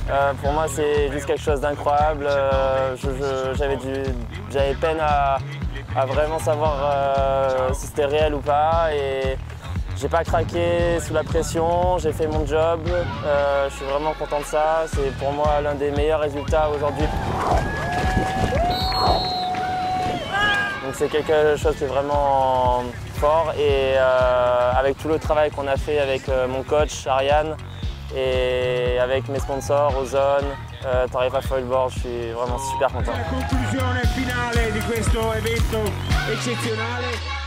Pour moi, c'est juste quelque chose d'incroyable. J'avais peine à vraiment savoir si c'était réel ou pas. Et j'ai pas craqué sous la pression, j'ai fait mon job. Je suis vraiment content de ça. C'est pour moi l'un des meilleurs résultats aujourd'hui. Donc c'est quelque chose qui est vraiment fort et avec tout le travail qu'on a fait avec mon coach Ariane et avec mes sponsors Ozone, Tarifa Foilboard, je suis vraiment super content. La conclusione finale di questo evento eccezionale.